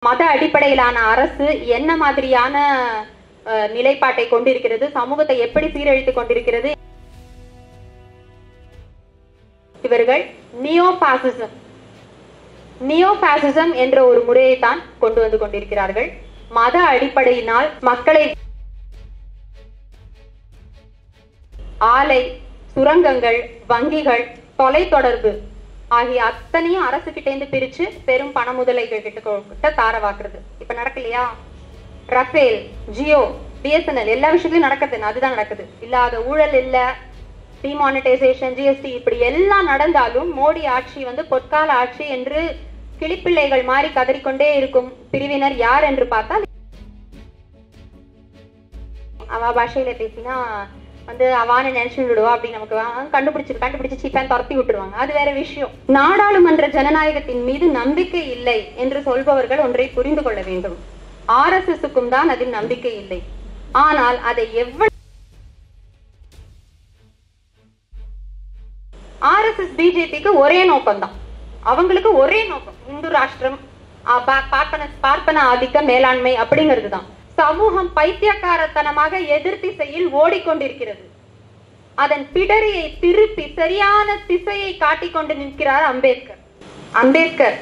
மத அடிப்படையிலான அரசு என்ன மாதிரியான நிலைப்பாட்டை கொண்டிருக்கிறது, சமூகத்தை எப்படி சீரழித்துக் கொண்டிருக்கிறது. இவர்கள் நியோபாசிசம் என்ற ஒரு முறையை தான் கொண்டு வந்து கொண்டிருக்கிறார்கள். மத அடிப்படையினால் மக்களை ஆலை, சுரங்கங்கள், வங்கிகள், தொலைத்தொடர்பு ஆகிய அத்தனையும் அரசு கிட்டேந்து பிரிச்சு பெரும் பண முதலைகள் கிட்ட தாரவாக்குறது. இப்ப நடக்கலையா? ரஃபேல், ஜியோ, பிஎஸ்என்எல் எல்லா விஷயத்துலயும் நடக்குது. அதுதான் நடக்குது. இல்லாத ஊழல் இல்ல, டிமானிட்டைசேஷன், ஜிஎஸ்டி இப்படி எல்லாம் நடந்தாலும் மோடி ஆட்சி பொற்கால ஆட்சி என்று கிளிப்பிள்ளைகள் மாறி கதறிக்கொண்டே இருக்கும் பிரிவினர் யார் என்று பார்த்தால் அவ பாஷையில பேசினா அவான நினைச்சு விடுவா அப்படின்னு நமக்கு கண்டுபிடிச்சு சீப்பான் துரத்தி விட்டுருவாங்க. அது வேற விஷயம். நாடாளுமன்ற ஜனநாயகத்தின் மீது நம்பிக்கை இல்லை என்று சொல்பவர்கள் ஒன்றை புரிந்து கொள்ள வேண்டும். RSSக்கும் தான் அதில் நம்பிக்கை இல்லை. ஆனால் அதை எவ்வளவு RSS பிஜேபிக்கு ஒரே நோக்கம் தான். அவங்களுக்கு ஒரே நோக்கம் இந்து ராஷ்டிரம், பார்ப்பன ஆதிக்க மேலாண்மை அப்படிங்கிறது தான். சமூகம் பைத்தியக்காரத்தனமாக எதிர்த்திசையில் ஓடிக்கொண்டிருக்கிறது. அதன் பிடரியை திருப்பி சரியான திசையை காட்டிக்கொண்டு நிற்கிறார் அம்பேத்கர்.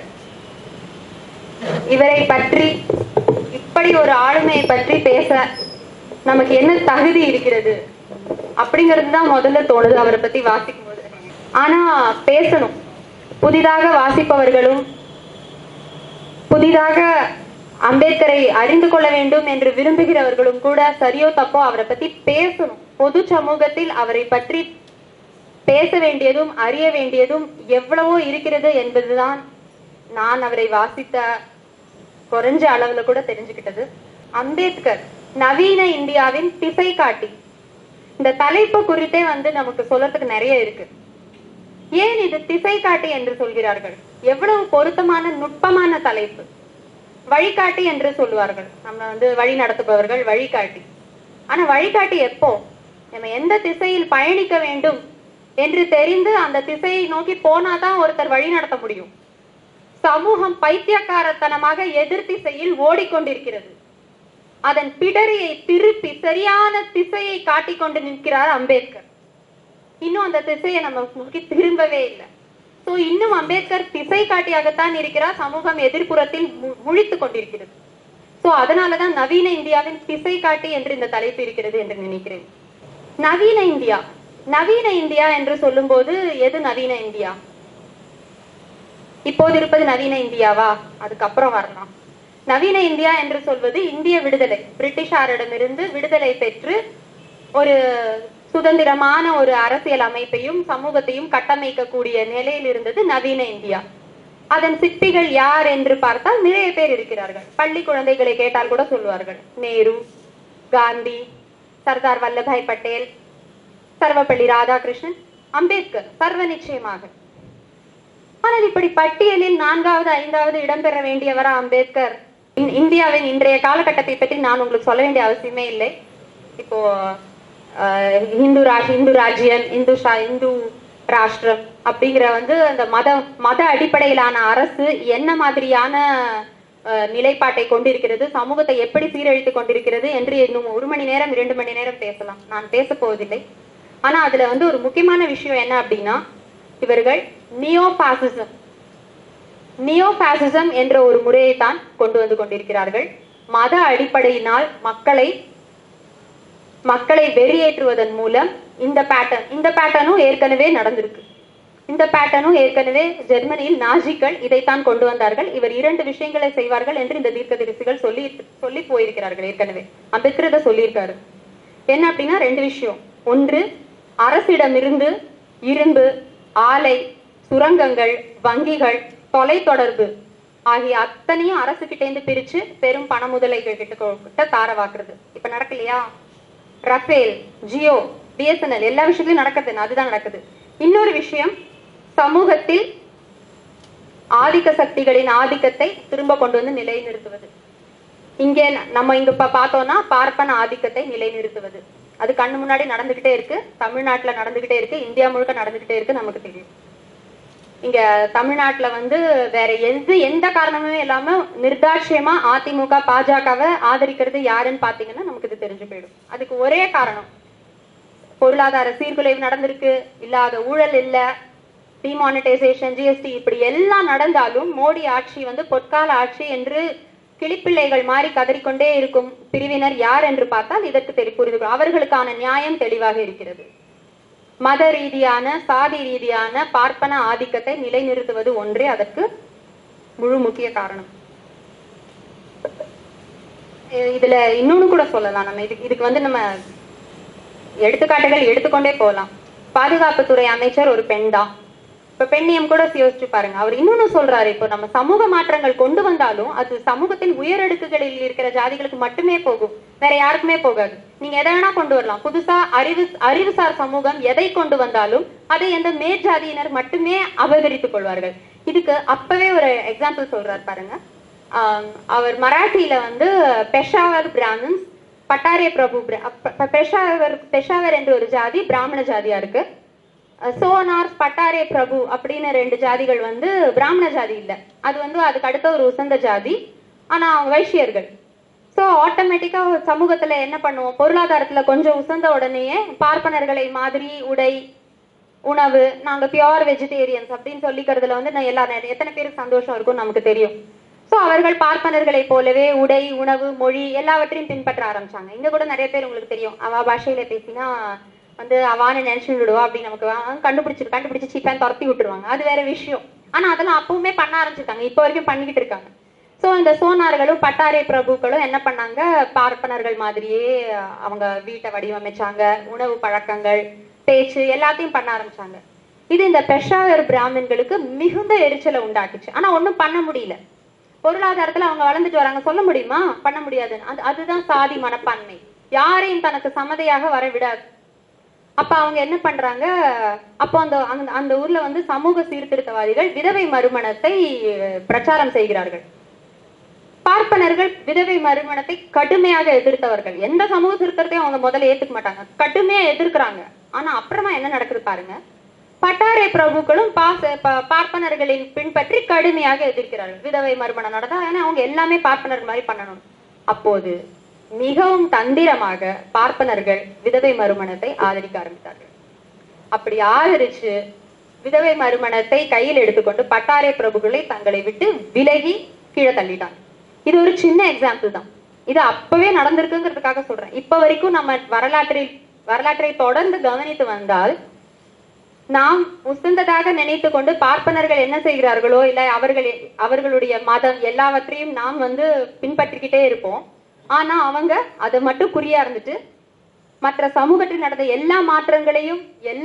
இவரை பற்றி, இப்படி ஒரு ஆளுமையை பற்றி பேச நமக்கு என்ன தகுதி இருக்கிறது அப்படிங்கிறது தான் முதல்ல தோணுது அவரை பத்தி வாசிக்கும் போது. ஆனா பேசணும். புதிதாக வாசிப்பவர்களும் புதிதாக அம்பேத்கரை அறிந்து கொள்ள வேண்டும் என்று விரும்புகிறவர்களும் கூட சரியோ தப்போ அவரை பத்தி பேசணும். பொது சமூகத்தில் அவரை பற்றி பேச வேண்டியதும் அறிய வேண்டியதும் எவ்வளவோ இருக்கிறது என்பதுதான் நான் அவரை வாசித்த குறைஞ்ச அளவுல கூட தெரிஞ்சுக்கிட்டது. அம்பேத்கர் நவீன இந்தியாவின் திசை காட்டி. இந்த தலைப்பு குறித்தே நமக்கு சொல்றதுக்கு நிறைய இருக்கு. ஏன் இது திசை காட்டி என்று சொல்கிறார்கள்? எவ்வளவு பொருத்தமான நுட்பமான தலைப்பு. வழிகாட்டி என்று சொல்லுவார்கள். நம்ம வழி நடத்துபவர்கள் வழிகாட்டி. ஆனா வழிகாட்டி எப்போ? நம்ம எந்த திசையில் பயணிக்க வேண்டும் என்று தெரிந்து அந்த திசையை நோக்கி போனாதான் ஒருத்தர் வழி நடத்த முடியும். சமூகம் பைத்தியக்காரத்தனமாக எதிர்த்திசையில் ஓடிக்கொண்டிருக்கிறது. அதன் பிடரியை திருப்பி சரியான திசையை காட்டிக்கொண்டு நிற்கிறார் அம்பேத்கர். இன்னும் அந்த திசையை நம்ம நோக்கி திரும்பவே இல்லை. சோ இன்னும் அம்பேத்கர் திசை காட்டியாகத்தான் இருக்கிறார். சமூகம் எதிர்ப்புறத்தில் முழித்துக் கொண்டிருக்கிறது. சோ அதனாலதான் நவீன இந்தியாவின் திசை காட்டி என்று இந்த தலைப்பு இருக்கிறது என்று நினைக்கிறேன். நவீன இந்தியா என்று சொல்லும் போது எது நவீன இந்தியா? இப்போது இருப்பது நவீன இந்தியாவா? அதுக்கப்புறம் வரலாம். நவீன இந்தியா என்று சொல்வது இந்திய விடுதலை, பிரிட்டிஷாரிடமிருந்து விடுதலை பெற்று ஒரு சுதந்திரமான ஒரு அரசியல் அமைப்பையும் சமூகத்தையும் கட்டமைக்கக்கூடிய நிலையில் இருந்தது நவீன இந்தியா. அதன் சிற்பிகள் யார் என்று பார்த்தால் நிறைய பேர் இருக்கிறார்கள். பள்ளி குழந்தைகளை கேட்டால் கூட சொல்வார்கள். நேரு, காந்தி, சர்தார் வல்லபாய் பட்டேல், சர்வப்பள்ளி ராதாகிருஷ்ணன், அம்பேத்கர் சர்வ நிச்சயமாக. ஆனால் இப்படி பட்டியலில் 4வது 5வது இடம்பெற வேண்டியவரா அம்பேத்கர்? இந்தியாவின் இன்றைய காலகட்டத்தை பற்றி நான் உங்களுக்கு சொல்ல வேண்டிய அவசியமே இல்லை. இப்போ இந்து ராஜ்யம், இந்து ராஷ்டிரம் அப்படிங்கிற அந்த மத அடிப்படையிலான அரசு என்ன மாதிரியான நிலைப்பாட்டை கொண்டிருக்கிறது, சமூகத்தை எப்படி சீரழித்துக் கொண்டிருக்கிறது என்று இன்னும் 1 மணி நேரம் 2 மணி நேரம் பேசலாம். நான் பேச போவதில்லை. ஆனா அதுல ஒரு முக்கியமான விஷயம் என்ன அப்படின்னா, இவர்கள் நியோபாசிசம் என்ற ஒரு முறையை தான் கொண்டு வந்து கொண்டிருக்கிறார்கள். மத அடிப்படையினால் மக்களை வெறியேற்றுவதன் மூலம் இந்த பேட்டர்னும் ஏற்கனவே நடந்திருக்கு. இந்த பேட்டர்னும் ஏற்கனவே ஜெர்மனியில் நாஜிக்கள் இதைத்தான் கொண்டு வந்தார்கள். இவர் 2 விஷயங்களை செய்வார்கள் என்று இந்த தீர்க்கதரிசிகள் சொல்லி போயிருக்கிறார்கள். ஏற்கனவே அம்பேத்கர் இதை சொல்லியிருக்காரு. என்ன அப்படின்னா 2 விஷயம். ஒன்று, அரசிடமிருந்து இரும்பு, ஆலை, சுரங்கங்கள், வங்கிகள், தொலைத்தொடர்பு ஆகிய அத்தனையும் அரசு கிட்டேந்து பிரிச்சு பெரும் பண முதலைகள் கிட்ட தாரவாக்குறது. இப்ப நடக்கலையா? ரஃபேல், ஜியோ, பிஎஸ்என்எல் எல்லா விஷயத்துலயும் நடக்குது. அதுதான் நடக்குது. இன்னொரு விஷயம், சமூகத்தில் ஆதிக்க சக்திகளின் ஆதிக்கத்தை திரும்ப கொண்டு வந்து நிலைநிறுத்துவது. இங்கே நம்ம இங்க பார்த்தோம்னா பார்ப்பன ஆதிக்கத்தை நிலைநிறுத்துவது. அது கண்ணு முன்னாடி நடந்துகிட்டே இருக்கு. தமிழ்நாட்டுல நடந்துகிட்டே இருக்கு. இந்தியா முழுக்க நடந்துகிட்டே இருக்கு. நமக்கு தெரியும். இங்க தமிழ்நாட்டுல வந்து வேற எந்த காரணமும் இல்லாம நிர்தாட்சியமா அதிமுக பாஜகவை ஆதரிக்கிறது யாருன்னு பாத்தீங்கன்னா நமக்கு இது தெரிஞ்சு போயிடும். அதுக்கு ஒரே காரணம், பொருளாதார சீர்குலைவு நடந்திருக்கு, இல்லாத ஊழல் இல்ல, டிமானிட்டைசேஷன், ஜிஎஸ்டி இப்படி எல்லாம் நடந்தாலும் மோடி ஆட்சி வந்து பொற்கால ஆட்சி என்று கிளிப்பிள்ளைகள் மாறி கதறிக்கொண்டே இருக்கும் பிரிவினர் யார் என்று பார்த்தால் இதற்கு புரிந்து அவர்களுக்கான நியாயம் தெளிவாக இருக்கிறது. மத ரீதியான சாதி ரீதியான பார்ப்பன ஆதிக்கத்தை நிலைநிறுத்துவது ஒன்றே அதற்கு முழு முக்கிய காரணம். இதுல இன்னொன்னு கூட சொல்லலாம். நம்ம இதுக்கு வந்து நம்ம எடுத்துக்காட்டுகள் எடுத்துக்கொண்டே போகலாம். பாதுகாப்புத்துறை அமைச்சர் ஒரு பெண் தான். இப்ப பெண்ணியம் கூட யோசிச்சு பாருங்க. அவர் இன்னொன்னு சொல்றாரு, இப்போ நம்ம சமூக மாற்றங்கள் கொண்டு வந்தாலும் அது சமூகத்தின் உயரடுக்குகளில் இருக்கிற ஜாதிகளுக்கு மட்டுமே போகும், வேற யாருக்குமே போகாது. நீங்க எதை வேணா கொண்டு வரலாம். புதுசா அறிவுசார் சமூகம் எதை கொண்டு வந்தாலும் அதை எந்த மேற்ஜாதியினர் மட்டுமே அபகரித்துக் கொள்வார்கள். இதுக்கு அப்பவே ஒரு எக்ஸாம்பிள் சொல்றாரு பாருங்க. அவர் மராட்டியில வந்து பெஷாவர் பிராமின்ஸ், பட்டாரே பிரபு, பெஷாவர் என்ற ஒரு ஜாதி பிராமண ஜாதியா இருக்கு. சோனார், பட்டாரே பிரபு அப்படின்னு 2 ஜாதிகள் வந்து பிராமண ஜாதி இல்ல, அது வந்து அதுக்கு அடுத்த ஒரு உசந்த ஜாதி, ஆனா அவங்க வைஷ்யர்கள். ஸோ ஆட்டோமேட்டிக்கா சமூகத்துல என்ன பண்ணுவோம், பொருளாதாரத்துல கொஞ்சம் உசந்த உடனேயே பார்ப்பனர்களை மாதிரி உடை, உணவு, நாங்க பியோர் வெஜிடேரியன்ஸ் அப்படின்னு சொல்லிக்கிறதுல வந்து நான் எல்லாரும் எத்தனை பேருக்கு சந்தோஷம் இருக்கும் நமக்கு தெரியும். ஸோ அவர்கள் பார்ப்பனர்களை போலவே உடை, உணவு, மொழி எல்லாவற்றையும் பின்பற்ற ஆரம்பிச்சாங்க. இங்க கூட நிறைய பேர் உங்களுக்கு தெரியும், அவ பாஷையில பேசினா வந்து அவான்னு நினைச்சு விடுவா அப்படின்னு நமக்கு கண்டுபிடிச்சு சீப்பான் துரத்தி விட்டுருவாங்க, அது வேற விஷயம். ஆனா அதெல்லாம் அப்பவுமே பண்ண ஆரம்பிச்சிருக்காங்க, இப்போ வரைக்கும் பண்ணிக்கிட்டு இருக்காங்க. ஸோ இந்த சோனார்களும் பட்டாரே பிரபுக்களும் என்ன பண்ணாங்க, பார்ப்பனர்கள் மாதிரியே அவங்க வீட்டை வடிவமைச்சாங்க, உணவு பழக்கங்கள், பேச்சு எல்லாத்தையும் பண்ண ஆரம்பிச்சாங்க. இது இந்த பெஷாவர் பிராமின்களுக்கு மிகுந்த எரிச்சலை உண்டாக்குச்சு. ஆனா ஒன்றும் பண்ண முடியல. பொருளாதாரத்துல அவங்க வளர்ந்துட்டு வராங்க, சொல்ல முடியுமா? பண்ண முடியாது. அதுதான் சாதி மனப்பான்மை, யாரையும் தனக்கு சமதையாக வர விடாது. அப்ப அவங்க என்ன பண்றாங்க, அப்போ அந்த ஊர்ல வந்து சமூக சீர்திருத்தவாதிகள் விதவை மறுமணத்தை பிரச்சாரம் செய்கிறார்கள். பார்ப்பனர்கள் விதவை மறுமணத்தை கடுமையாக எதிர்த்தவர்கள். எந்த சமூக சீர்திருத்தத்தையும் அவங்க முதல்ல ஏத்துக்க மாட்டாங்க, கடுமையா எதிர்க்கிறாங்க. ஆனா அப்புறமா என்ன நடக்குது பாருங்க, பட்டாரே பிரபுக்களும் பார்ப்பனர்களின் பின்பற்றி கடுமையாக எதிர்க்கிறார்கள். விதவை மறுமணம் நடந்தா ஏன்னா அவங்க எல்லாமே பார்ப்பனர் மாதிரி பண்ணணும். அப்போது மிகவும் தந்திரமாக பார்ப்பனர்கள் விதவை மறுமணத்தை ஆதரிக்க ஆரம்பித்தார்கள். அப்படி ஆதரிச்சு விதவை மறுமணத்தை கையில் எடுத்துக்கொண்டு பட்டாரே பிரபுக்களை தங்களை விட்டு விலகி கீழே தள்ளிட்டாங்க. இது ஒரு சின்ன எக்ஸாம்பிள் தான், இது அப்பவே நடந்திருக்குங்கிறதுக்காக சொல்றேன். இப்ப வரைக்கும் நம்ம வரலாற்றை தொடர்ந்து கவனித்து வந்தால் நாம் உசந்ததாக நினைத்து கொண்டு பார்ப்பனர்கள் என்ன செய்கிறார்களோ இல்ல அவர்களுடைய மதம் எல்லாவற்றையும் நாம் வந்து பின்பற்றிக்கிட்டே இருப்போம். ஆனா அவங்க அதை மட்டும் குறியா இருந்துட்டு மற்ற சமூகத்தில் நடந்த எல்லா மாற்றங்களையும்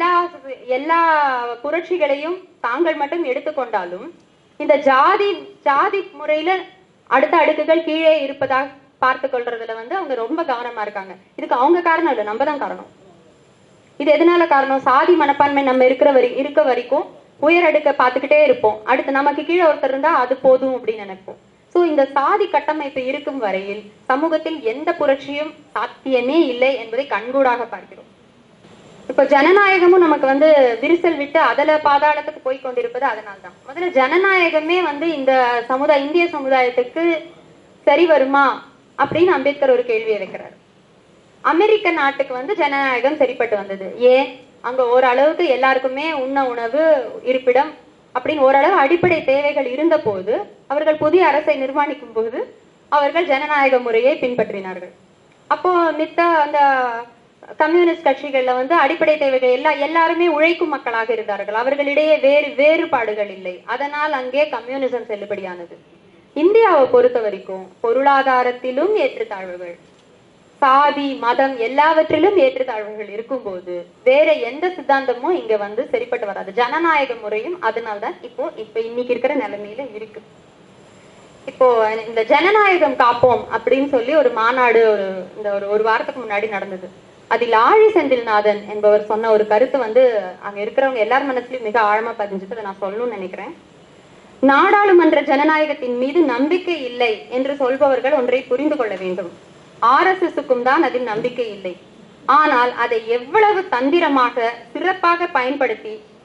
எல்லா புரட்சிகளையும் தாங்கள் மட்டும் எடுத்துக்கொண்டாலும் இந்த ஜாதி முறையில அடுத்த அடுக்குகள் கீழே இருப்பதாக பார்த்து கொள்றதுல வந்து அவங்க ரொம்ப கவனமா இருக்காங்க. இதுக்கு அவங்க காரணம் இல்லை, நம்ம தான் காரணம். இது எதனால காரணம், சாதி மனப்பான்மை நம்ம இருக்க வரைக்கும் உயர் அடுக்க பார்த்துக்கிட்டே இருப்போம். அடுத்து நமக்கு கீழே ஒருத்தர் இருந்தா அது போதும் அப்படின்னு நினைப்போம். சோ இந்த சாதி கட்டமைப்பு இருக்கும் வரையில் சமூகத்தில் எந்த புரட்சியும் சாத்தியமே இல்லை என்பதை கண்கூடாக பார்க்கிறோம். இப்ப ஜனநாயகமும் நமக்கு வந்து விரிசல் விட்டு அதல பாதாளத்துக்கு போய் கொண்டிருப்பது அதனால்தான். முதல்ல ஜனநாயகமே வந்து இந்த இந்திய சமுதாயத்துக்கு சரி வருமா அப்படின்னு அம்பேத்கர் ஒரு கேள்வியை வைக்கிறார். அமெரிக்க நாட்டுக்கு வந்து ஜனநாயகம் சரிப்பட்டு வந்தது. ஏன்? அங்க ஓரளவுக்கு எல்லாருக்குமே உண்ண உணவு, இருப்பிடம் அப்படின்னு ஓரளவு அடிப்படை தேவைகள் இருந்த போது அவர்கள் புதிய அரசை நிர்மாணிக்கும் போது அவர்கள் ஜனநாயக முறையை பின்பற்றினார்கள். அப்போ மித்த அந்த கம்யூனிஸ்ட் கட்சிகள்ல வந்து அடிப்படை தேவைகள் எல்லாருமே உழைக்கும் மக்களாக இருந்தார்கள், அவர்களிடையே வேறுபாடுகள் இல்லை. அதனால் அங்கே கம்யூனிசம் செல்லுபடியானது. இந்தியாவை பொறுத்த வரைக்கும் பொருளாதாரத்திலும் ஏற்றத்தாழ்வுகள், சாதி மதம் எல்லாவற்றிலும் ஏற்றத்தாழ்வுகள் இருக்கும்போது வேற எந்த சித்தாந்தமும் இங்க வந்து சரிப்பட்டு வராது. ஜனநாயக முறையும் அதனால்தான் இப்ப இன்னைக்கு இருக்கிற நிலைமையில இருக்கு. இப்போ இந்த ஜனநாயகம் காப்போம் அப்படின்னு சொல்லி ஒரு மாநாடு ஒரு வாரத்துக்கு முன்னாடி நடந்தது. அதில் ஆழி செந்தில்நாதன் என்பவர் சொன்ன ஒரு கருத்து வந்து அங்க இருக்கிறவங்க எல்லார் மனசுலயும் மிக ஆழமா பதிஞ்சுட்டு அதை நான் சொல்லணும்னு நினைக்கிறேன். நாடாளுமன்ற ஜனநாயகத்தின் மீது நம்பிக்கை இல்லை என்று சொல்பவர்கள் ஒன்றை புரிந்து கொள்ள வேண்டும். RSSக்கும் தான் அதில் நம்பிக்கை இல்லை. ஆனால் அதை எவ்வளவு தந்திரமாக சிறப்பாக பயன்படுத்தி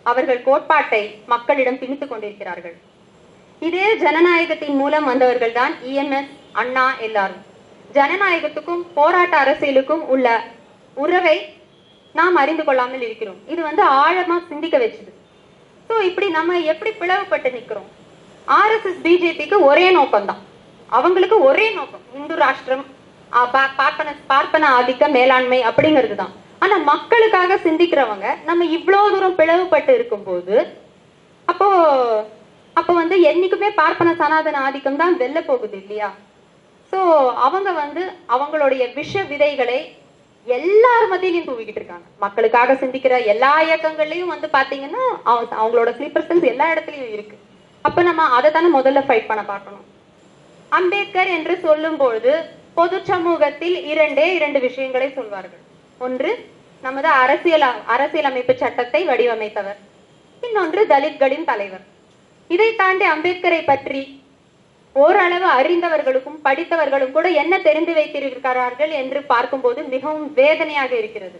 அவர்கள் கோட்பாட்டை மக்களிடம் திணித்துக் கொண்டிருக்கிறார்கள். இதே ஜனநாயகத்தின் மூலம் வந்தவர்கள் தான் EMS, அண்ணா எல்லாரும். ஜனநாயகத்துக்கும் போராட்ட அரசியலுக்கும் உள்ள உறவை நாம் அறிந்து கொள்ளாமல் இருக்கிறோம். இது ஆழமா சிந்திக்க வச்சுது. ஸோ இப்படி நம்ம எப்படி பிளவுபட்டு நிற்கிறோம்? RSS BJPக்கு ஒரே நோக்கம் தான், அவங்களுக்கு ஒரே நோக்கம் இந்து ராஷ்டிரம், பார்ப்பன ஆதிக்க மேலாண்மை அப்படிங்கிறது தான். ஆனா மக்களுக்காக சிந்திக்கிறவங்க நம்ம இவ்வளவு தூரம் பிளவுபட்டு இருக்கும் போது அப்போ என்னைக்குமே பார்ப்பன சனாதன ஆதிக்கம் தான் வெல்ல போகுது இல்லையா? ஸோ அவங்க அவங்களுடைய விஷ விதைகளை எல்லார் மத்தியிலையும் தூவிக்கிட்டு இருக்காங்க. மக்களுக்காக சிந்திக்கிற எல்லா இயக்கங்கள்லயும் பாத்தீங்கன்னா அவங்களோட ஸ்லீப்பர் செல்ஸ் எல்லா இடத்துலயும் இருக்கு. அப்ப நம்ம அதை தானே முதல்ல ஃபைட் பண்ண பார்க்கணும். அம்பேத்கர் என்று சொல்லும்போது பொது சமூகத்தில் இரண்டு விஷயங்களை சொல்வார்கள். ஒன்று, நமது அரசியலமைப்பு சட்டத்தை வடிவமைத்தவர், இன்னொன்று தலித்களின் தலைவர். இதை தாண்டி அம்பேத்கரை பற்றி ஓரளவு அறிந்தவர்களுக்கும் படித்தவர்களும் கூட என்ன தெரிந்து வைத்திருக்கிறார்கள் என்று பார்க்கும்போது மிகவும் வேதனையாக இருக்கிறது.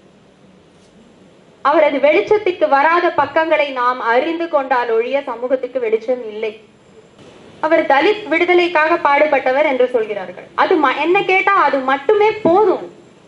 அவரது வெளிச்சத்திற்கு வராத பக்கங்களை நாம் அறிந்து கொண்டால் ஒழிய சமூகத்துக்கு வெளிச்சம் இல்லை. அவர் தலித் விடுதலைக்காக பாடுபட்டவர் என்று சொல்கிறார்கள். அது என்ன கேட்டா அது மட்டுமே போதும்.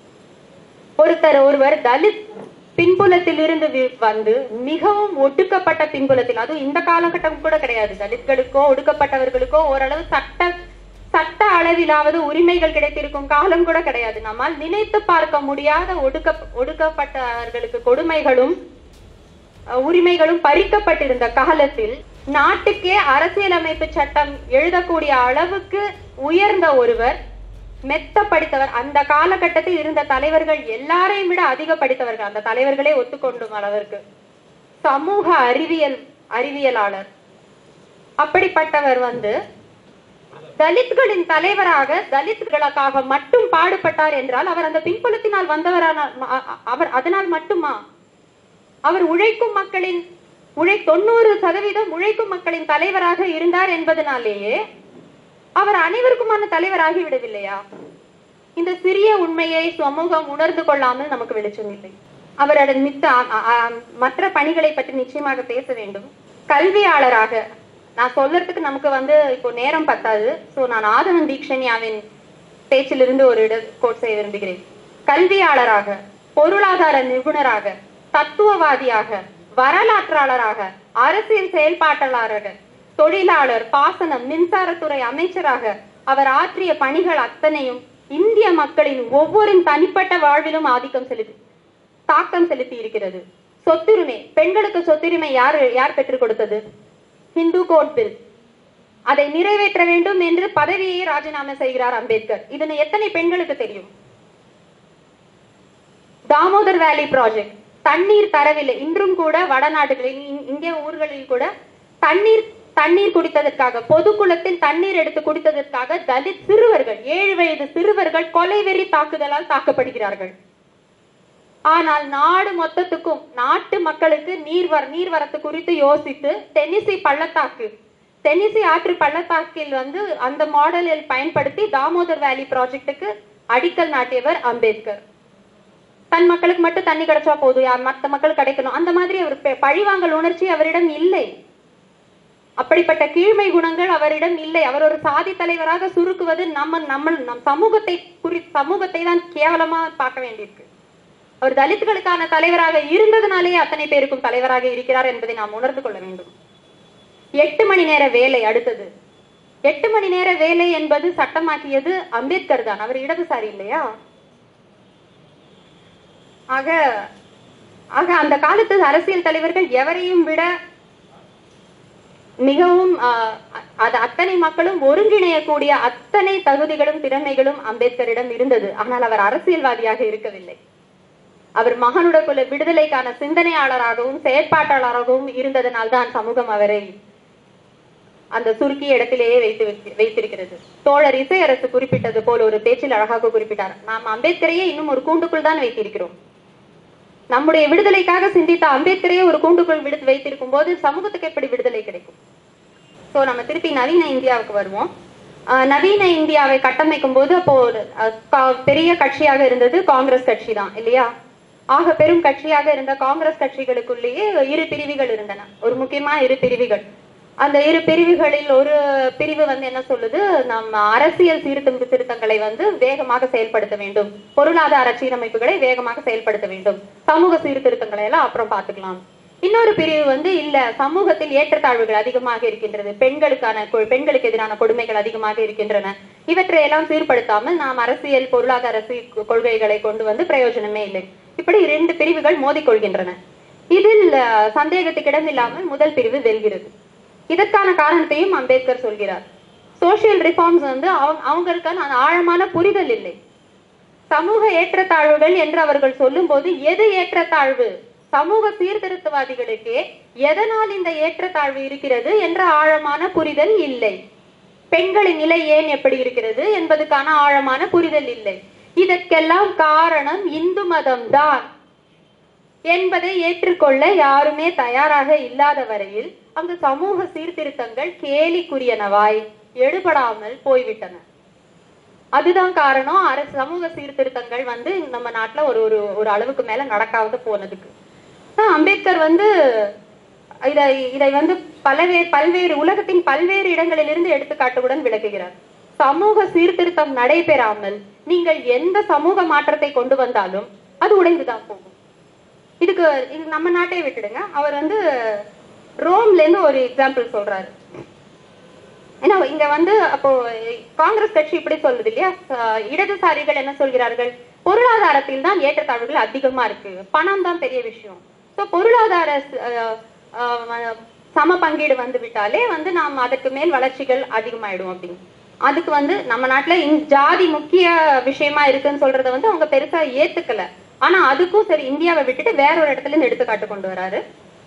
ஒருவர் தலித் பின்புலத்தில் இருந்து மிகவும் ஒடுக்கப்பட்ட பின்புலத்தில், அதுவும் இந்த காலகட்டம் கூட கிடையாது, தலித்களுக்கோ ஒடுக்கப்பட்டவர்களுக்கோ ஓரளவு சட்ட அளவிலாவது உரிமைகள் கிடைத்திருக்கும் காலம் கூட கிடையாது. நம்மால் நினைத்து பார்க்க முடியாத ஒடுக்கப்பட்டவர்களுக்கு கொடுமைகளும் உரிமைகளும் பறிக்கப்பட்டிருந்த காலத்தில் நாட்டுக்கே அரசியலமைப்பு சட்டம் எழுதக்கூடிய அளவுக்கு உயர்ந்த ஒருவர், மெத்த படித்தவர், அந்த காலகட்டத்தில் இருந்த தலைவர்கள் எல்லாரையும் விட அதிக படித்தவர்கள், அந்த தலைவர்களே ஒத்துக்கொண்டும் அளவிற்கு சமூக அறிவியலாளர். அப்படிப்பட்டவர் தலித்களின் தலைவராக தலித்களுக்காக மட்டும் பாடுபட்டார் என்றால் அவர் அந்த பின்புலத்தினால் வந்தவரான அவர் அதனால் மட்டுமா? அவர் உழைக்கும் மக்களின் 90% உழைக்கும் மக்களின் தலைவராக இருந்தார் என்பதனாலேயே அவர் அனைவருக்குமான தலைவராகி விடவில்லையா? இந்த சிறிய உண்மையை சமூகம் உணர்ந்து கொள்ளாமல் நமக்கு வெளிச்சம் இல்லை. அவரது மற்ற பணிகளை பற்றி நிச்சயமாக பேச வேண்டும். கல்வியாளராக நான் சொல்றதுக்கு நமக்கு இப்போ நேரம் பத்தாது. சோ நான் ஆதவன் தீக்ஷண்யாவின் பேச்சிலிருந்து ஒரு கோட் செய்ய விரும்புகிறேன். கல்வியாளராக, பொருளாதார நிபுணராக, தத்துவவாதியாக, வரலாற்றாளராக, அரசியல் செயல்பாட்டாளராக, தொழிலாளர், பாசனம், மின்சாரத்துறை அமைச்சராக அவர் ஆற்றிய பணிகள் அத்தனையும் இந்திய மக்களின் ஒவ்வொரு தனிப்பட்ட வாழ்விலும் தாக்கம் செலுத்தி இருக்கிறது. சொத்துரிமை, பெண்களுக்கு சொத்துரிமை யார் பெற்றுக் கொடுத்தது? Hindu code bill. அதை நிறைவேற்ற வேண்டும் என்று பதவியை ராஜினாமா செய்கிறார் அம்பேத்கர். இதனை எத்தனை பெண்களுக்கு தெரியும்? தாமோதர் வேலி ப்ராஜெக்ட், தண்ணீர் தரவில்லை. இன்றும் கூட வடநாடுகளில், இங்கே ஊர்களில் கூட தண்ணீர் குடித்ததற்காக, பொது குளத்தில் தண்ணீர் எடுத்து குடித்ததற்காக தலித் சிறுவர்கள், 7 வயது சிறுவர்கள் கொலைவெறி தாக்குதலால் தாக்கப்படுகிறார்கள். ஆனால் நாடு மொத்தத்துக்கும், நாட்டு மக்களுக்கு நீர்வரத்து குறித்து யோசித்து தென்னிசி ஆற்று பள்ளத்தாக்கில் அந்த மாடலில் பயன்படுத்தி தாமோதர் வேலி ப்ராஜெக்டுக்கு அடிக்கல் நாட்டியவர் அம்பேத்கர். தன் மக்களுக்கு மட்டும் தண்ணி கிடைச்சா போதும், மற்ற மக்கள் கிடைக்கணும், அந்த மாதிரி அவர் பழிவாங்கல் உணர்ச்சி அவரிடம் இல்லை. அப்படிப்பட்ட கீழ்மை குணங்கள் அவரிடம் இல்லை. அவர் ஒரு சாதி தலைவராக சுருக்குவது நம் சமூகத்தை தான் கேவலமா பார்க்க வேண்டியிருக்கு. அவர் தலித்துகளுக்கான தலைவராக இருந்ததுனாலேயே அத்தனை பேருக்கும் தலைவராக இருக்கிறார் என்பதை நாம் உணர்ந்து கொள்ள வேண்டும். 8 மணி நேர வேலை. அடுத்தது 8 மணி நேர வேலை என்பது சட்டமாக்கியது அம்பேத்கர் தான். அவர் இடதுசாரி இல்லையா? ஆக அந்த காலத்து அரசியல் தலைவர்கள் எவரையும் விட மிகவும் அத்தனை மக்களும் ஒருங்கிணையக்கூடிய அத்தனை தகுதிகளும் திறமைகளும் அம்பேத்கரிடம் இருந்தது. ஆனால் அவர் அரசியல்வாதியாக இருக்கவில்லை. அவர் மகனுடைய குல விடுதலைக்கான சிந்தனையாளராகவும் செயற்பாட்டாளராகவும் இருந்ததனால்தான் சமூகம் அவரை அந்த சுருக்கிய இடத்திலேயே வைத்திருக்கிறது. தோழர் இசையரசு குறிப்பிட்டது போல் ஒரு பேச்சில் அழகாக குறிப்பிட்டார். நாம் அம்பேத்கரையே இன்னும் ஒரு கூண்டுக்குள் தான் வைத்திருக்கிறோம். நம்முடைய விடுதலைக்காக சிந்தித்த அம்பேத்கரையே ஒரு கூண்டுக்குள் வைத்திருக்கும் போது சமூகத்துக்கு எப்படி விடுதலை கிடைக்கும்? சோ நம்ம திருப்பி நவீன இந்தியாவுக்கு வருவோம். நவீன இந்தியாவை கட்டமைக்கும் போது அப்போ பெரிய கட்சியாக இருந்தது காங்கிரஸ் கட்சி தான் இல்லையா? ஆக பெரும் கட்சியாக இருந்த காங்கிரஸ் கட்சிகளுக்குள்ளேயே இரு பிரிவுகள் இருந்தன. ஒரு முக்கியமான இரு பிரிவுகள். அந்த இரு பிரிவுகளில் ஒரு பிரிவு என்ன சொல்லுது, நம்ம அரசியல் திருத்தங்களை வேகமாக செயல்படுத்த வேண்டும், பொருளாதார சீரமைப்புகளை வேகமாக செயல்படுத்த வேண்டும், சமூக சீர்திருத்தங்களை எல்லாம் அப்புறம் பார்த்துக்கலாம். இன்னொரு பிரிவு இல்ல, சமூகத்தில் ஏற்றத்தாழ்வுகள் அதிகமாக இருக்கின்றது, பெண்களுக்கு எதிரான கொடுமைகள் அதிகமாக இருக்கின்றன, இவற்றையெல்லாம் சீர்படுத்தாமல் நாம் அரசியல் பொருளாதார கொள்கைகளை கொண்டு பிரயோஜனமே இல்லை. இப்படி 2 பிரிவுகள் மோதிக்கொள்கின்றன. இதில் சந்தேகத்துக்கு இடமில்லாமல் முதல் பிரிவு வெல்கிறது. இதற்கான காரணத்தையும் அம்பேத்கர் சொல்கிறார். சோசியல் ரிஃபார்ம்ஸ் அவங்களுக்கான ஆழமான புரிதல் இல்லை. சமூக ஏற்றத்தாழ்வுகள் என்று அவர்கள் சொல்லும் போது எது ஏற்றத்தாழ்வு, சமூக சீர்திருத்தவாதிகளுக்கே எதனால் இந்த ஏற்றத்தாழ்வு இருக்கிறது என்ற ஆழமான புரிதல் இல்லை. பெண்களின் நிலை ஏன் எப்படி இருக்கிறது என்பதுக்கான ஆழமான புரிதல் இல்லை. இதற்கெல்லாம் காரணம் இந்து மதம் தான் என்பதை ஏற்றுக்கொள்ள யாருமே தயாராக இல்லாத வரையில் அந்த சமூக சீர்திருத்தங்கள் கேலிக்குரியனவாய் எடுபடாமல் போய்விட்டன. அதுதான் காரணம். சமூக சீர்திருத்தங்கள் நம்ம நாட்டுல ஒரு அளவுக்கு மேல நடக்காத போனதுக்கு. அம்பேத்கர் இதை பல்வேறு உலகத்தின் பல்வேறு இடங்களிலிருந்து எடுத்துக்காட்டுடன் விளக்குகிறார். சமூக சீர்திருத்தம் நடைபெறாமல் நீங்கள் எந்த சமூக மாற்றத்தை கொண்டு வந்தாலும் அது உடைந்துதான் போகும். இது நம்ம நாட்டை விட்டுடுங்க. அவர் ரோம்ல இருந்து ஒரு எக்ஸாம்பிள் சொல்றாரு. ஏன்னா இங்க அப்போ காங்கிரஸ் கட்சி இப்படி சொல்லுது இல்லையா, இடதுசாரிகள் என்ன சொல்கிறார்கள், பொருளாதாரத்தில் தான் ஏற்றத்தாழ்வுகள் அதிகமா இருக்கு, பணம் தான் பெரிய விஷயம், பொருளாதார சம பங்கீடு விட்டாலே நாம் அதற்கு மேல் வளர்ச்சிகள் அதிகமாயிடும் அப்படின்னு. அதுக்கு நம்ம நாட்டுல ஜாதி முக்கிய விஷயமா இருக்குன்னு சொல்றத அவங்க பெருசா ஏத்துக்கல. ஆனா அதுக்கும் சரி, இந்தியாவை விட்டுட்டு வேற ஒரு இடத்துல இருந்து எடுத்துக்காட்டு கொண்டு வராரு.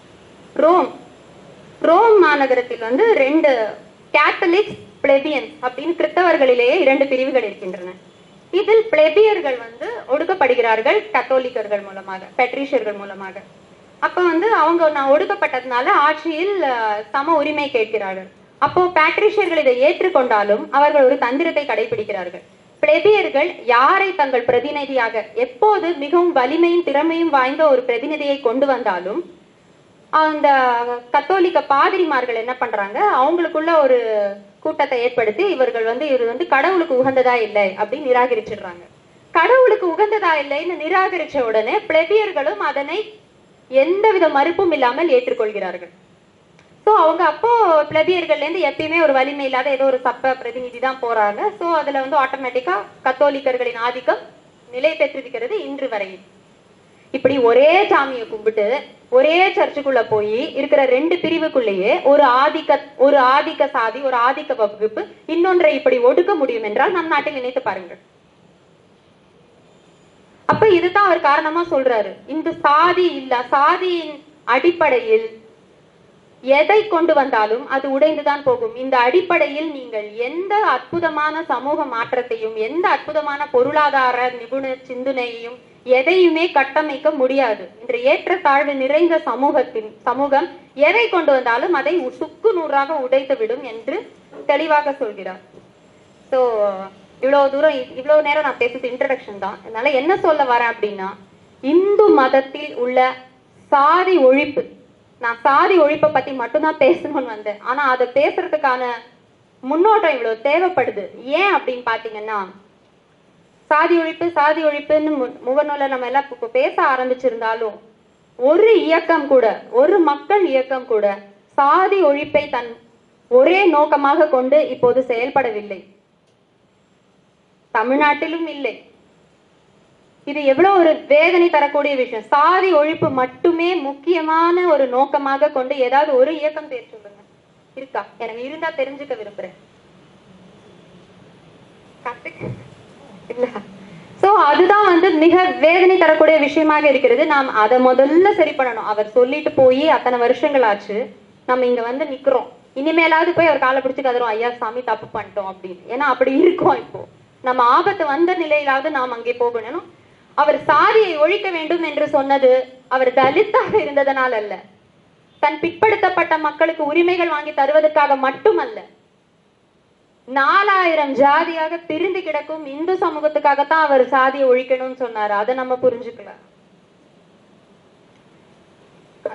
ரோம் மாநகரத்தில் 2 கேத்தலிக்ஸ், பிளெபியன்ஸ் அப்படின்னு கிறிஸ்தவர்களிலேயே 2 பிரிவுகள் இருக்கின்றன. இதில் பிளெபியர்கள் ஒடுக்கப்படுகிறார்கள் கத்தோலிக்கர்கள் மூலமாக, பெட்ரிஷியர்கள் மூலமாக. அப்ப அவங்க ஒடுக்கப்பட்டதுனால ஆட்சியில் சம உரிமை கேட்கிறார்கள். அப்போ பேட்ரிஷியர்கள் இதை ஏற்றுக்கொண்டாலும் அவர்கள் ஒரு தந்திரத்தை கடைபிடிக்கிறார்கள். பிளெபியர்கள் யாரை தங்கள் பிரதிநிதியாக, எப்போது மிகவும் வலிமையும் திறமையும் வாய்ந்த ஒரு பிரதிநிதியை கொண்டு வந்தாலும் அந்த கத்தோலிக்க பாதிரிமார்கள் என்ன பண்றாங்க, அவங்களுக்குள்ள ஒரு கூட்டத்தை ஏற்படுத்தி இவர்கள் இவர் கடவுளுக்கு உகந்ததா இல்லை அப்படின்னு நிராகரிச்சிடுறாங்க. கடவுளுக்கு உகந்ததா இல்லைன்னு நிராகரிச்ச உடனே பிளெபியர்களும் அதனை எந்தவித மறுப்பும் இல்லாமல் ஏற்றுக்கொள்கிறார்கள். சோ அவங்க அப்போ பிளபியர்கள்ல இருந்து எப்பயுமே ஒரு வலிமை இல்லாத ஏதோ ஒரு சப்ப பிரதிநிதி தான் போறாங்க. சோ அதுல ஆட்டோமேட்டிக்கா கத்தோலிக்கர்களின் ஆதிக்கம் நிலை பெற்றிருக்கிறது இன்று வரையில். இப்படி ஒரே சாமியை கும்பிட்டு ஒரே சர்ச்சுக்குள்ள போய் இருக்கிற 2 பிரிவுக்குள்ளேயே ஒரு ஆதிக்க சாதி, ஒரு ஆதிக்க வகுப்பு இன்னொன்றை இப்படி ஒடுக்க முடியும் என்றால் நம் நாட்டில் நினைத்து பாருங்கள். அப்ப இதுதான் அவர் காரணமா சொல்றாரு. இந்த சாதியின் அடிப்படையில் எதை கொண்டு வந்தாலும் அது உடைந்துதான் போகும். இந்த அடிப்படையில் நீங்கள் எந்த அற்புதமான சமூக மாற்றத்தையும், எந்த அற்புதமான பொருளாதார நிபுண சிந்தனையையும் எதையுமே கட்டமைக்க முடியாது. இன்று ஏற்றத்தாழ்வு நிறைந்த சமூகம் எதை கொண்டு வந்தாலும் அதை சுக்கு நூறாக உடைத்து விடும் என்று தெளிவாக சொல்கிறார். சோ இவ்வளவு நேரம் நான் பேசுறது இன்ட்ரடக்ஷன் தான். அதனால என்ன சொல்ல வரேன் அப்படின்னா, இந்து மதத்தில் உள்ள சாதி ஒழிப்பு, நான் சாதி ஒழிப்பை பத்தி மட்டும்தான் பேசணும்னு வந்தேன். ஆனா அதை பேசுறதுக்கான முன்னோட்டம் இவ்வளவு தேவைப்படுது. ஏன் அப்படின்னு பாத்தீங்கன்னா, சாதி ஒழிப்புன்னு முகநூல நம்ம எல்லாம் பேச ஆரம்பிச்சிருந்தாலும் ஒரு இயக்கம் கூட, ஒரு மக்கள் இயக்கம் கூட சாதி ஒழிப்பை தன் ஒரே நோக்கமாக கொண்டு இப்போது செயல்படவில்லை. தமிழ்நாட்டிலும் இல்லை. இது எவ்வளவு ஒரு வேதனை தரக்கூடிய விஷயம். சாதி ஒழிப்பு மட்டுமே முக்கியமான ஒரு நோக்கமாக கொண்டு ஏதாவது ஒரு இயக்கம் பேர் சொல்லுங்க, இருக்கா? எனக்கு இருந்தா தெரிஞ்சுக்க விரும்புறேன். இல்ல. சோ அதுதான் மிக வேதனை தரக்கூடிய விஷயமாக இருக்கிறது. நாம் அதை முதல்ல சரி பண்ணணும். அவர் சொல்லிட்டு போய் அத்தனை வருஷங்கள் ஆச்சு, நம்ம இங்க நிக்கிறோம். இனிமேலாவது போய் அவர் காலை பிடிச்சு கதறோம், ஐயா சாமி தப்பு பண்ணிட்டோம் அப்படின்னு. ஏன்னா அப்படி இருக்கும். இப்போ நம்ம ஆபத்து வந்த நிலையிலாவது நாம் அங்கே போகணும். அவர் சாதியை ஒழிக்க வேண்டும் என்று சொன்னது அவர் தலித்தாக இருந்ததனால் அல்ல, தன் பிற்படுத்தப்பட்ட மக்களுக்கு உரிமைகள் வாங்கி தருவதற்காக மட்டுமல்ல, 4000 ஜாதியாக பிரிந்து கிடக்கும் இந்து சமூகத்துக்காகத்தான் அவர் சாதியை ஒழிக்கணும்னு சொன்னாரு. அதை நம்ம புரிஞ்சுக்கல.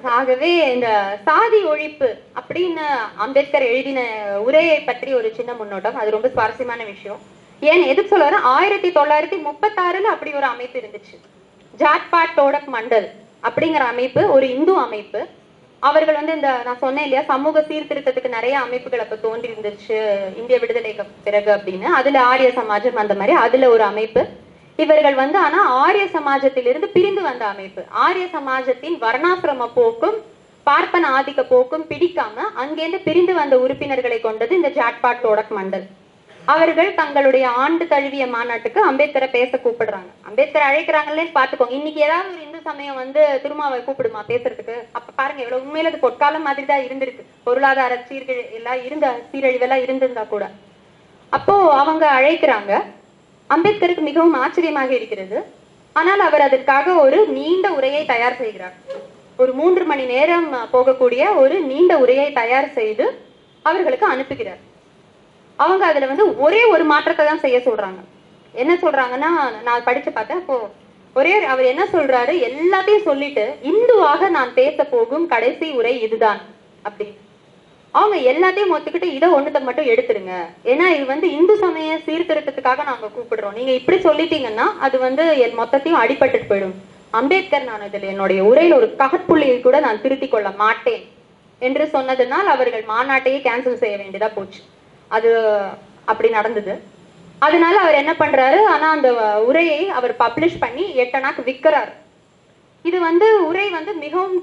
ஆகவே இந்த சாதி ஒழிப்பு அப்படின்னு அம்பேத்கர் எழுதின உரையை பற்றி ஒரு சின்ன முன்னோட்டம். அது ரொம்ப சுவாரஸ்யமான விஷயம். ஏன் எதுக்கு சொல்ல வரேன், 1936 அப்படி ஒரு அமைப்பு இருந்துச்சு, ஜாட்பாட் தோடக் மண்டல் அப்படிங்கிற அமைப்பு, ஒரு இந்து அமைப்பு. அவர்கள் இந்த நான் சொன்னேன் இல்லையா, சமூக சீர்திருத்தத்துக்கு நிறைய அமைப்புகள் அப்ப தோன்றி இருந்துச்சு இந்திய விடுதலைக்கு பிறகு அப்படின்னு. அதுல ஆரிய சமாஜம் அந்த மாதிரி அதுல ஒரு அமைப்பு. இவர்கள் ஆனா ஆரிய சமாஜத்திலிருந்து பிரிந்து வந்த அமைப்பு. ஆரிய சமாஜத்தின் வர்ணாசிரம போக்கும் பார்ப்பன ஆதிக்க போக்கும் பிடிக்காம அங்கேருந்து பிரிந்து வந்த உறுப்பினர்களை கொண்டது இந்த ஜாட்பாட் தோடக் மண்டல். அவர்கள் தங்களுடைய ஆண்டு தழுவிய மாநாட்டுக்கு அம்பேத்கரை பேச கூப்பிடுறாங்க. அம்பேத்கர் அழைக்கிறாங்களே பாத்துக்கோங்க. இன்னைக்கு ஏதாவது ஒரு இந்து சமயம் திருமாவை கூப்பிடுமா பேசுறதுக்கு? அப்ப பாருங்க எவ்வளவு உண்மையில அது பொற்காலம் மாதிரி தான் இருந்திருக்கு. பொருளாதார சீரழிவெல்லாம் இருந்திருந்தா கூட. அப்போ அவங்க அழைக்கிறாங்க. அம்பேத்கருக்கு மிகவும் ஆச்சரியமாக இருக்கிறது. ஆனால் அவர் அதற்காக ஒரு நீண்ட உரையை தயார் செய்கிறார். ஒரு 3 மணி நேரம் போகக்கூடிய ஒரு நீண்ட உரையை தயார் செய்து அவர்களுக்கு அனுப்புகிறார். அவங்க அதுல ஒரே ஒரு மாற்றத்தை தான் செய்ய சொல்றாங்க. என்ன சொல்றாங்கன்னா, நான் படிச்சு பார்த்தேன். அப்போ அவர் என்ன சொல்றாரு, எல்லாத்தையும் சொல்லிட்டு இந்துவாக நான் பேச போகும் கடைசி உரை இதுதான் அப்படி. அவங்க எல்லாத்தையும் ஒத்துக்கிட்டு இதை ஒண்ணுத்த மட்டும் எடுத்துருங்க, ஏன்னா இது இந்து சமய சீர்திருத்தத்துக்காக நாங்க கூப்பிடுறோம், நீங்க இப்படி சொல்லிட்டீங்கன்னா அது மொத்தத்தையும் அடிபட்டுட்டு போயிடும். அம்பேத்கர், நான் இதுல என்னுடைய உரையில ஒரு ககற்புள்ளியை கூட நான் திருத்திக் கொள்ள மாட்டேன் என்று சொன்னதுனால் அவர்கள் மாநாட்டையே கேன்சல் செய்ய வேண்டியதா போச்சு. அது அப்படி நடந்தது. அதனால அவர் என்ன பண்றாரு, ஆனா அந்த உரையை அவர் பப்ளிஷ் பண்ணி 8 அணாக்கு விற்கிறார். இது உரை மிகவும்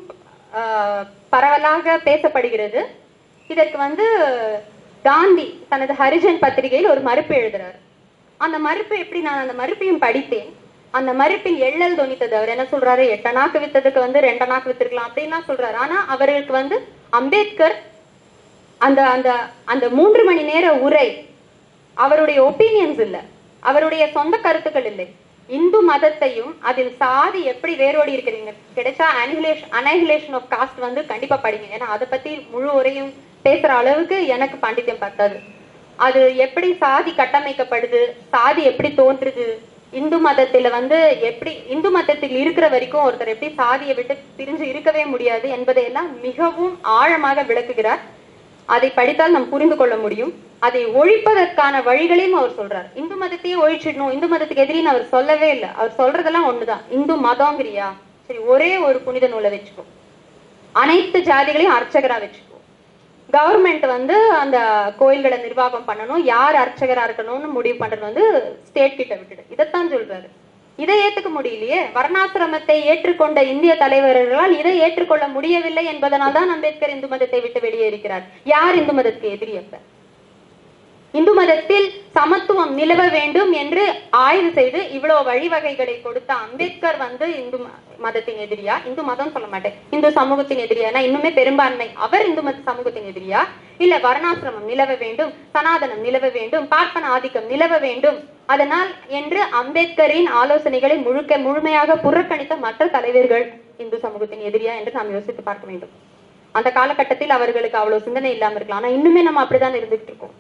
பரவலாக பேசப்படுகிறது. இதற்கு காந்தி தனது ஹரிஜன் பத்திரிகையில் ஒரு மறுப்பு எழுதுறாரு. அந்த மறுப்பு எப்படி, நான் அந்த மறுப்பையும் படித்தேன். அந்த மறுப்பில் எள்ளல் தொனித்தது. அவர் என்ன சொல்றாரு, 8 அணாக்கு வித்ததுக்கு 2 அணாக்கு வித்திருக்கலாம் அப்படின்லாம் சொல்றாரு. ஆனா அவர்களுக்கு அம்பேத்கர் அந்த அந்த அந்த 3 மணி நேர உரை அவருடைய ஒப்பீனியன்ஸ் இல்ல, அவருடைய சொந்த கருத்துக்கள் இல்லை. இந்து மதத்தையும் அதில் சாதி எப்படி வேரோடி இருக்கிறீங்க, கிடைச்சா அனஹிலேஷன் ஆஃப் காஸ்ட் கண்டிப்பா படிங்க. ஏன்னா அதை பத்தி முழு உரையும் பேசுற அளவுக்கு எனக்கு பாண்டித்யம் பத்தாது. அது எப்படி சாதி கட்டமைக்கப்படுது, சாதி எப்படி தோன்றுது, இந்து மதத்துல எப்படி இந்து மதத்தில் இருக்கிற வரைக்கும் ஒருத்தர் எப்படி சாதியை விட்டு பிரிஞ்சு இருக்கவே முடியாது என்பதையெல்லாம் மிகவும் ஆழமாக விளக்குகிறார். அதை படித்தால் நாம் புரிந்து கொள்ள முடியும். அதை ஒழிப்பதற்கான வழிகளையும் அவர் சொல்றார். இந்து மதத்தையே ஒழிச்சிடணும், இந்து மதத்துக்கு எதிரின்னு அவர் சொல்லவே இல்லை. அவர் சொல்றதெல்லாம் ஒண்ணுதான், இந்து மதங்கிறியா, சரி ஒரே ஒரு புனித நூலை வச்சுக்கோ, அனைத்து ஜாதிகளையும் அர்ச்சகரா வச்சுக்கோ, கவர்மெண்ட் அந்த கோயில்களை நிர்வாகம் பண்ணணும், யார் அர்ச்சகரா இருக்கணும்னு முடிவு பண்றது ஸ்டேட் கிட்ட விட்டுடு. இதைத்தான் சொல்றாரு. இதை ஏத்துக்க முடியலையே. வர்ணாசிரமத்தை ஏற்றுக்கொண்ட இந்திய தலைவர்களால் இதை ஏற்றுக்கொள்ள முடியவில்லை என்பதனால் தான் அம்பேத்கர் இந்து மதத்தை விட்டு வெளியேறுகிறார். யார் இந்து மதத்துக்கு எதிரி? அப்ப இந்து மதத்தில் சமத்துவம் நிலவ வேண்டும் என்று ஆய்வு செய்து இவ்வளவு வழிவகைகளை கொடுத்த அம்பேத்கர் இந்து மதத்தின் எதிரியா? இந்து மதம் சொல்ல மாட்டேன், இந்து சமூகத்தின் எதிரியா? இன்னுமே பெரும்பான்மை அவர் இந்து மத சமூகத்தின் எதிரியா? இல்ல வர்ணாசிரமம் நிலவ வேண்டும், சனாதனம் நிலவ வேண்டும், பார்ப்பன ஆதிக்கம் நிலவ வேண்டும் அதனால் என்று அம்பேத்கரின் ஆலோசனைகளை முழுமையாக புறக்கணித்த மற்ற தலைவர்கள் இந்து சமூகத்தின் எதிரியா என்று நாம் யோசித்து பார்க்க வேண்டும். அந்த காலகட்டத்தில் அவர்களுக்கு அவ்வளவு சிந்தனை இல்லாம இருக்கலாம். ஆனா இன்னுமே நம்ம அப்படிதான் இருந்துட்டு இருக்கோம்.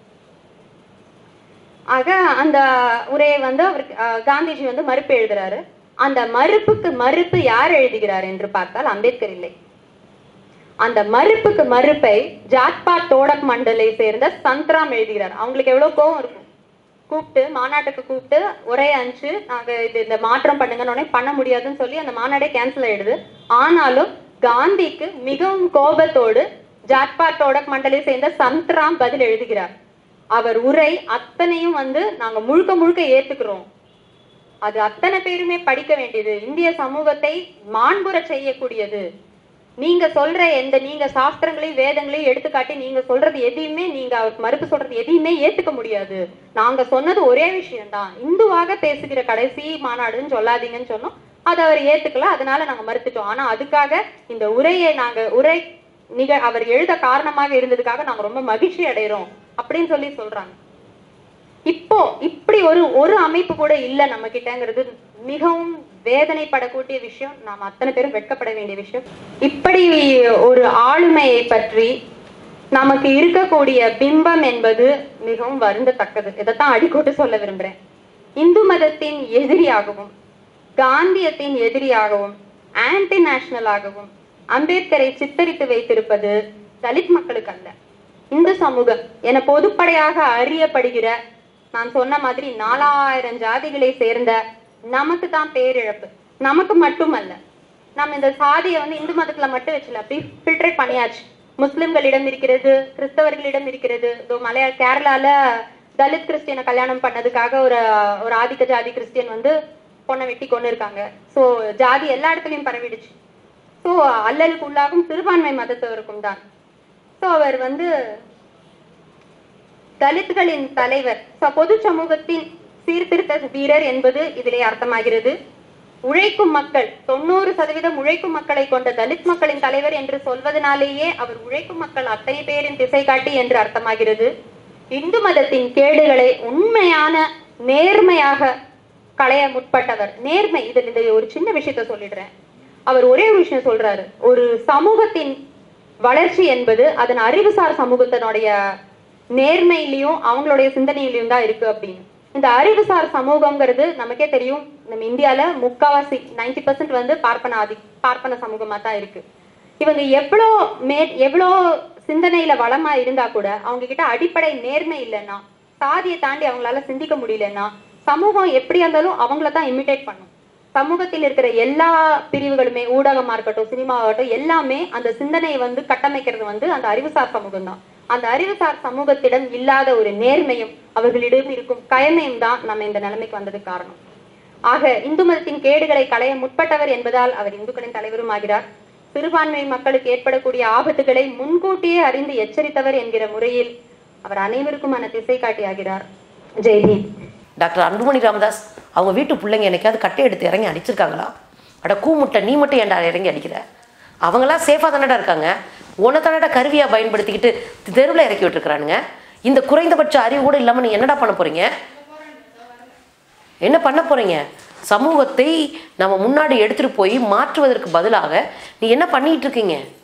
ஆக அந்த உரையை அவர் காந்திஜி மறுப்பு எழுதுறாரு. அந்த மறுப்புக்கு மறுப்பு யார் எழுதுகிறார் என்று பார்த்தால் அம்பேத்கர் இல்லை. அந்த மறுப்புக்கு மறுப்பை ஜாட்பாட் தோடக் மண்டலை சேர்ந்த சந்த்ராம் எழுதுகிறார். அவங்களுக்கு எவ்வளவு கோவம் இருக்கும். கூப்பிட்டு மாநாட்டுக்கு கூப்பிட்டு உரை அனுப்பிச்சு நாங்க இந்த மாற்றம் பண்ணுங்கன்னு பண்ண முடியாதுன்னு சொல்லி அந்த மாநாடே கேன்சல் ஆயிடுது. ஆனாலும் காந்திக்கு மிகவும் கோபத்தோடு ஜாட்பாட் தோடக் மண்டலை சேர்ந்த சந்த்ராம் பதில் எழுதுகிறார். அவர் உரை அத்தனையும் நாங்க முழுக்க முழுக்க ஏத்துக்கிறோம், அது அத்தனை பேருமே படிக்க வேண்டியது, இந்திய சமூகத்தை மாண்புற செய்யக்கூடியது. நீங்க சொல்ற நீங்க சாஸ்திரங்களையும் வேதங்களையும் எடுத்துக்காட்டி நீங்க சொல்றது எதையுமே, நீங்க அவருக்கு மறுப்பு சொல்றது எதையுமே ஏத்துக்க முடியாது. நாங்க சொன்னது ஒரே விஷயம்தான், இந்துவாக பேசுகிற கடைசி மாநாடுன்னு சொல்லாதீங்கன்னு சொன்னோம். அதை அவர் ஏத்துக்கல, அதனால நாங்க மறுத்துட்டோம். ஆனா அதுக்காக இந்த உரையை அவர் எழுத காரணமாக இருந்ததுக்காக நாங்க ரொம்ப மகிழ்ச்சி அடைகிறோம் அப்படின்னு சொல்றாங்க. இப்போ இப்படி ஒரு அமைப்பு கூட இல்ல நம்ம கிட்டங்கிறது மிகவும் வேதனைப்படக்கூடிய விஷயம். நாம் அத்தனை பேரும் வெட்கப்பட வேண்டிய விஷயம். இப்படி ஒரு ஆளுமையை பற்றி நமக்கு இருக்கக்கூடிய பிம்பம் என்பது மிகவும் வருந்தத்தக்கது. இதைத்தான் அடிக்கோட்டு சொல்ல விரும்புறேன். இந்து மதத்தின் எதிரியாகவும், காந்தியத்தின் எதிரியாகவும், ஆன்டி நேஷனலாகவும், அம்பேத்கரை சித்தரித்து வைத்திருப்பது தலித் மக்களுக்கு அல்ல, இந்து சமூகம் என பொதுப்படையாக அறியப்படுகிற, நான் சொன்ன மாதிரி 4000 ஜாதிகளை சேர்ந்த நமக்கு தான் பேரிழப்பு. நமக்கு மட்டுமல்ல, நம்ம இந்த சாதியை இந்து மதத்துல மட்டும் வச்சுல, அப்படி ஃபில்டரேட் பண்ணியாச்சு. முஸ்லிம்களிடம் இருக்கிறது, கிறிஸ்தவர்களிடம் இருக்கிறது. கேரளால தலித் கிறிஸ்டியனை கல்யாணம் பண்ணதுக்காக ஒரு ஆதிக்க ஜாதி கிறிஸ்டியன் பொண்ணை வெட்டி கொண்டு இருக்காங்க. ஸோ ஜாதி எல்லா இடத்துலையும் பரவிடுச்சு. ஸோ அல்லலுக்கு உள்ளாகும் சிறுபான்மை மதத்தவருக்கும் தான். ஸோ அவர் தலித்களின் தலைவர், பொது சமூகத்தின் சீர்திருத்த வீரர் என்பது இதிலே அர்த்தமாகிறது. உழைக்கும் மக்கள் 90% உழைக்கும் மக்களை கொண்ட தலித் மக்களின் தலைவர் என்று சொல்வதனாலேயே அவர் உழைக்கும் மக்கள் அத்தனை பேரின் திசை காட்டி என்று அர்த்தமாகிறது. இந்து மதத்தின் கேடுகளை உண்மையான நேர்மையாக களைய முற்பட்டவர். நேர்மை, இதில் ஒரு சின்ன விஷயத்த சொல்லிடுறேன். அவர் ஒரே ஒரு விஷயம் சொல்றாரு, ஒரு சமூகத்தின் வளர்ச்சி என்பது அதன் அறிவுசார் சமூகத்தினுடைய நேர்மையிலையும் அவங்களுடைய சிந்தனையிலையும் தான் இருக்கு அப்படின்னு. இந்த அறிவுசார் சமூகம்ங்கிறது நமக்கே தெரியும், நம்ம இந்தியால முக்காவாசி 90% பார்ப்பன சமூகமா தான் இருக்கு. இவங்க எவ்வளோ சிந்தனையில வளமா இருந்தா கூட அவங்க கிட்ட அடிப்படை நேர்மை இல்லைன்னா, சாதியை தாண்டி அவங்களால சிந்திக்க முடியலன்னா, சமூகம் எப்படி இருந்தாலும் அவங்கள தான் இமிட்டேட் பண்ணும். சமூகத்தில் இருக்கிற எல்லா பிரிவுகளுமே, ஊடகமா இருக்கட்டும், சினிமாவாகட்டும், எல்லாமே அந்த சிந்தனையை கட்டமைக்கிறது அந்த அறிவுசார் சமூகம் தான். அந்த அறிவுசார் சமூகத்திடம் இல்லாத ஒரு நேர்மையும் அவர்களிடம் இருக்கும் கயமையும் தான் நம்ம இந்த நிலைமைக்கு வந்ததுக்கு காரணம். ஆக இந்து மதத்தின் கேடுகளை களைய முற்பட்டவர் என்பதால் அவர் இந்துக்களின் தலைவரும் ஆகிறார். சிறுபான்மை மக்களுக்கு ஏற்படக்கூடிய ஆபத்துகளை முன்கூட்டியே அறிந்து எச்சரித்தவர் என்கிற முறையில் அவர் அனைவருக்குமான திசை காட்டி ஆகிறார். ஜெய்ஹிந்த். டாக்டர் அன்புமணி ராமதாஸ் அவங்க வீட்டு பிள்ளைங்க என்னைக்காவது கட்டை எடுத்து இறங்கி அடிச்சிருக்காங்களா? அட கூமுட்டை, நீ மட்டும் ஏன்டா இறங்கி அடிக்கிற? அவங்களாம் சேஃபாக தானடா இருக்காங்க. உன்னை தானடா கருவியாக பயன்படுத்திக்கிட்டு தெருவில் இறக்கி விட்டுருக்குறானுங்க. இந்த குறைந்தபட்ச அறிவு கூட இல்லாமல் நீ என்னடா பண்ண போகிறீங்க? என்ன பண்ண போகிறீங்க? சமூகத்தை நம்ம முன்னாடி எடுத்துகிட்டு போய் மாற்றுவதற்கு பதிலாக நீ என்ன பண்ணிகிட்டு இருக்கீங்க?